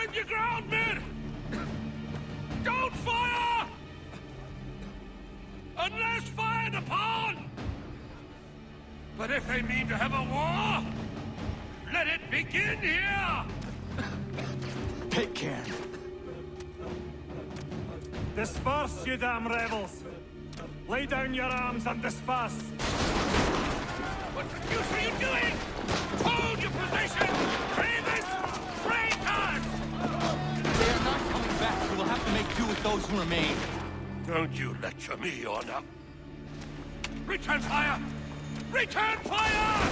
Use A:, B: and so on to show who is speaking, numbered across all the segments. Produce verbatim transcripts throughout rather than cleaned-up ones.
A: Stand your ground, men! Don't fire! Unless fired upon! But if they mean to have a war, let it begin here!
B: Take care.
C: Disperse, you damn rebels! Lay down your arms and disperse!
A: What the deuce are you doing? Hold your position! Traitors! Traitors!
B: They are not coming back. We will have to make do with those who remain.
A: Don't you lecture me, Your Honor. Return fire! Return fire!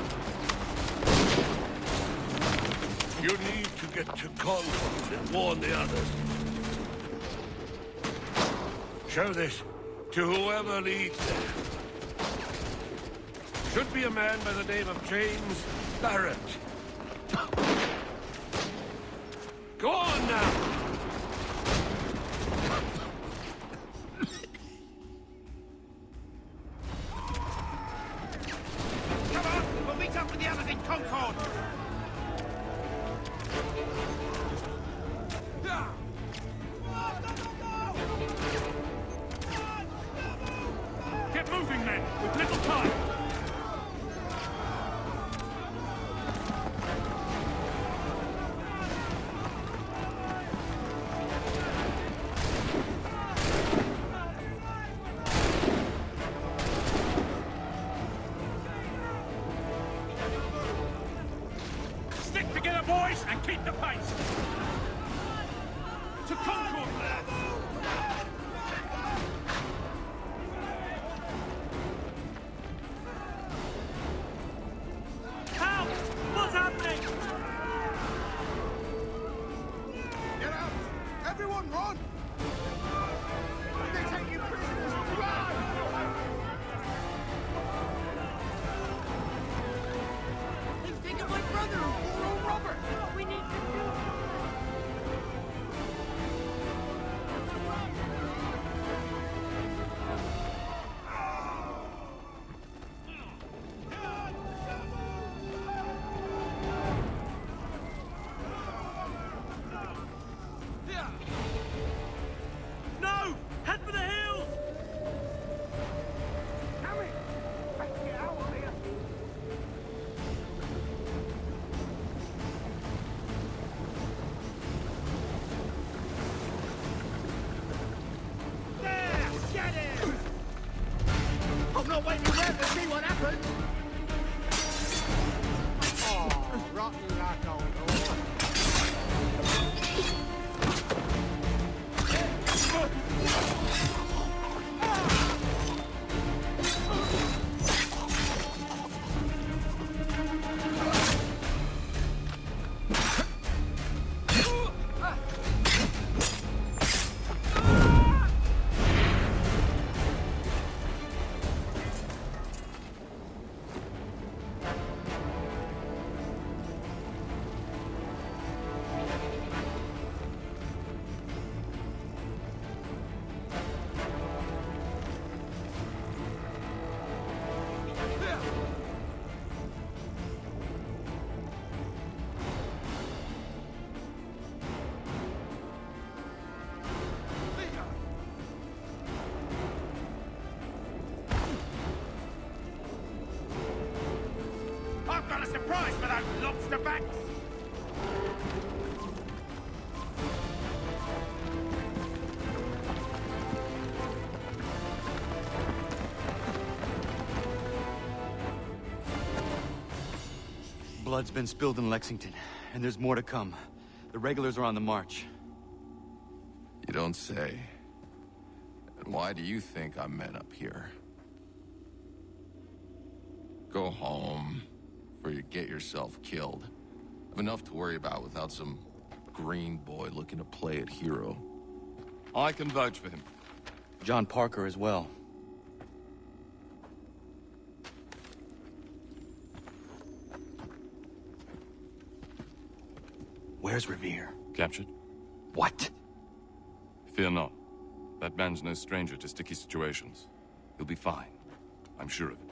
A: You need to get to Concord and warn the others. Show this to whoever leads there. Should be a man by the name of James Barrett. Go on now! Come on! We'll meet up with the others in Concord!
C: Get moving, men! With little time! Stick together, boys, and keep the pace! To Concord, lads! Help! What's happening?
D: Get out! Everyone run! They take you prisoners! Run! They've taken my brother, poor old Robert! We need to do
C: No! Head for the hills!
D: Harry! Let's get out of here! There! Get him! I'm not waiting around to see what happens! Oh, rotten like old horse.
A: I've got a surprise for those lobster backs!
B: Blood's been spilled in Lexington, and there's more to come. The regulars are on the march.
E: You don't say. And why do you think I'm men up here? Go home, before you get yourself killed. I've enough to worry about without some green boy looking to play at hero.
F: I can vouch for him.
B: John Parker as well. Where's Revere?
F: Captured?
B: What?
F: Fear not. That man's no stranger to sticky situations. He'll be fine. I'm sure of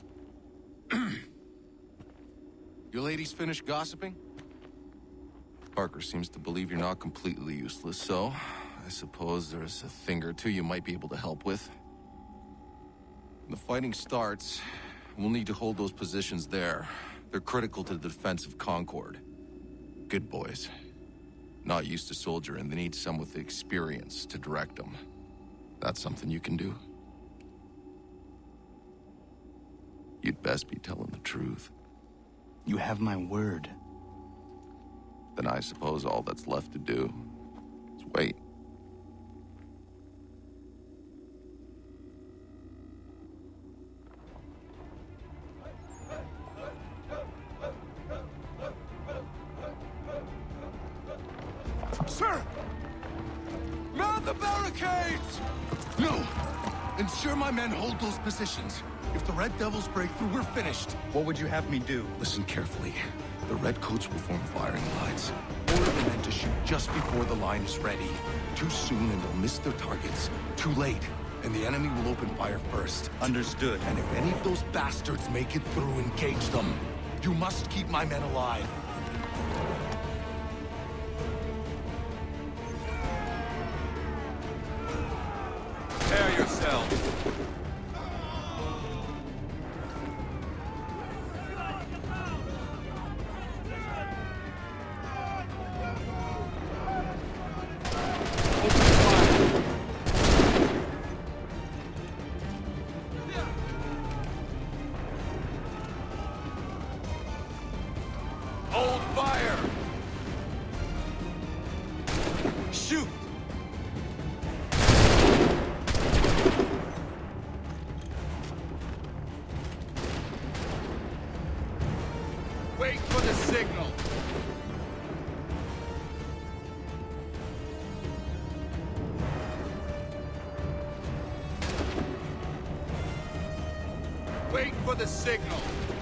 F: it.
E: You ladies finished gossiping? Parker seems to believe you're not completely useless, so I suppose there's a thing or two you might be able to help with. When the fighting starts, we'll need to hold those positions there. They're critical to the defense of Concord. Good boys. Not used to soldiering, they need some with the experience to direct them. That's something you can do? You'd best be telling the truth.
B: You have my word.
E: Then I suppose all that's left to do is wait.
A: Sir! Mount the barricades!
E: No! Ensure my men hold those positions. If the Red Devils break through, we're finished.
B: What would you have me do?
E: Listen carefully. The Redcoats will form firing lines. Order the men to shoot just before the line is ready. Too soon and they'll miss their targets. Too late, and the enemy will open fire first.
B: Understood.
E: And if any of those bastards make it through, engage them. You must keep my men alive.
A: Prepare yourselves. Hold fire! Shoot! Wait for the signal. Wait for the signal.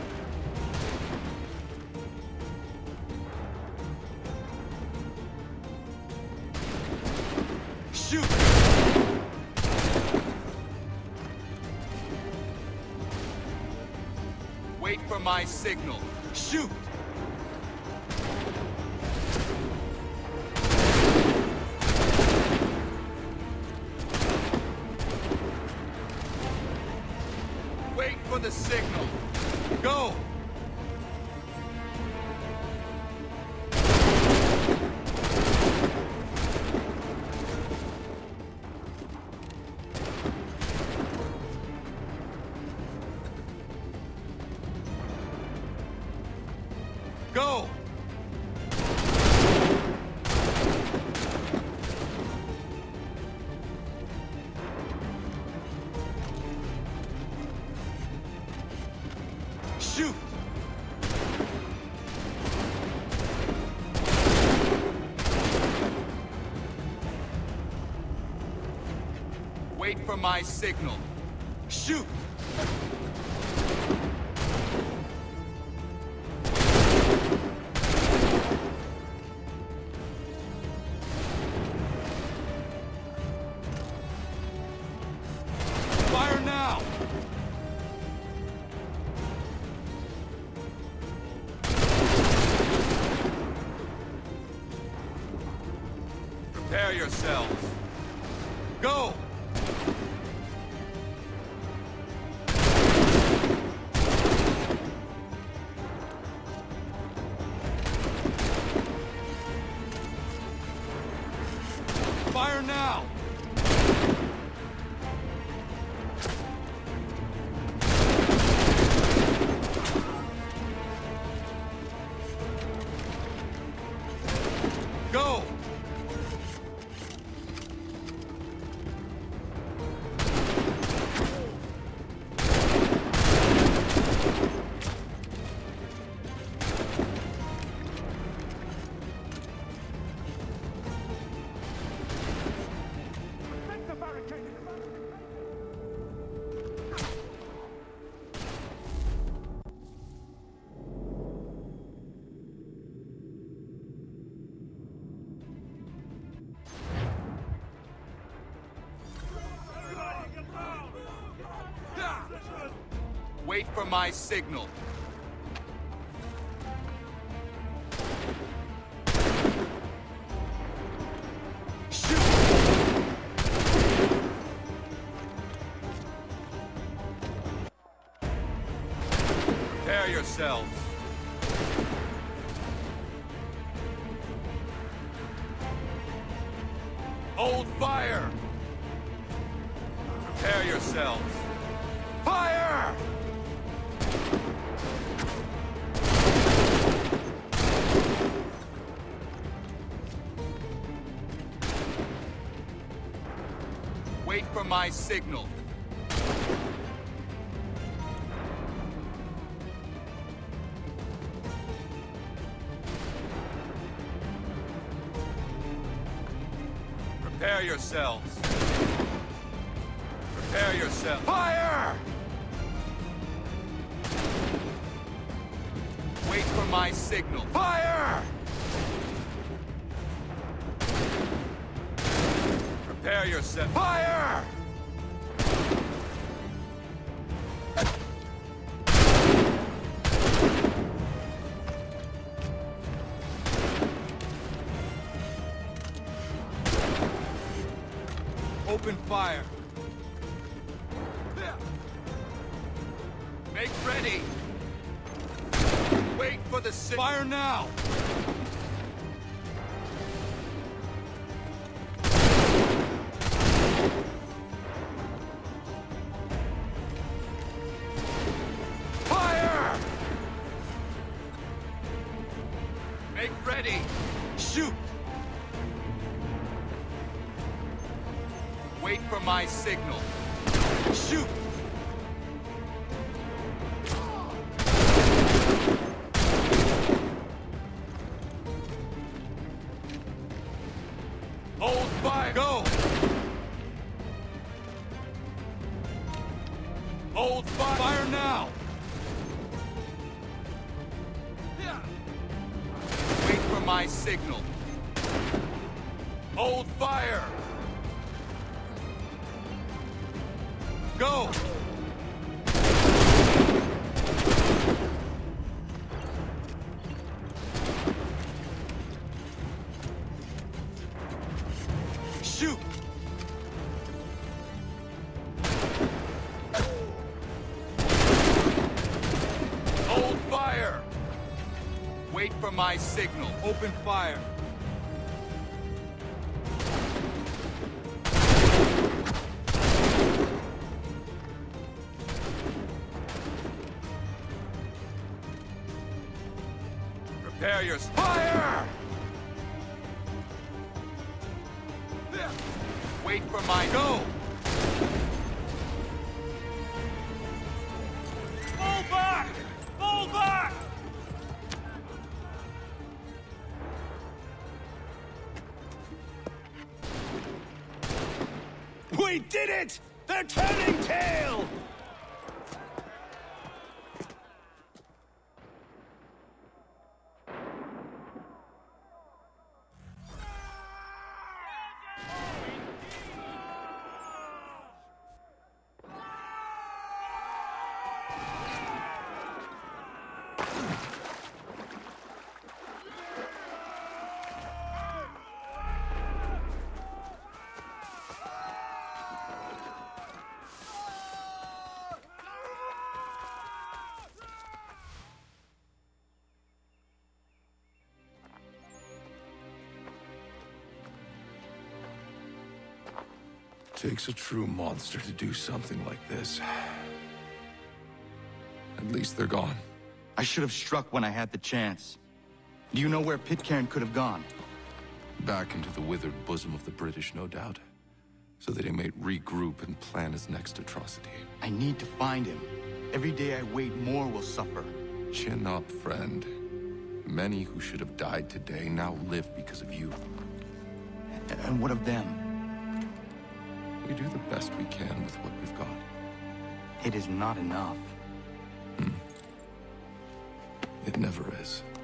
A: Shoot! Wait for my signal. Shoot! Wait for the signal. Go! Go! Shoot! Wait for my signal. Shoot! Fire now! Prepare yourselves. Go! Fire now! Go! Wait for my signal.
B: yourselves. Hold fire! Prepare yourselves. Fire! Wait for my signal. Prepare yourselves. Prepare yourself. Fire! Wait for my signal. Fire! Prepare yourself. Fire! Open fire. Make ready. Wait for the si- Fire now! Fire! Make ready. Shoot! Wait for my signal. Shoot! Hold fire! Go! Hold fire! Fire now! Wait for my signal. Hold fire! Go! Shoot! Hold fire! Wait for my signal. Open fire. Prepare your fire! Wait for my go!
C: Fall back! Fall back!
D: We did it! They're turning tail!
E: Takes a true monster to do something like this. At least they're gone.
B: I should have struck when I had the chance. Do you know where Pitcairn could have gone?
E: Back into the withered bosom of the British, no doubt. So that he may regroup and plan his next atrocity.
B: I need to find him. Every day I wait, more will suffer.
E: Chin up, friend. Many who should have died today now live because of you.
B: And what of them?
E: We do the best we can with what we've got.
B: It is not enough.
E: Hmm. It never is.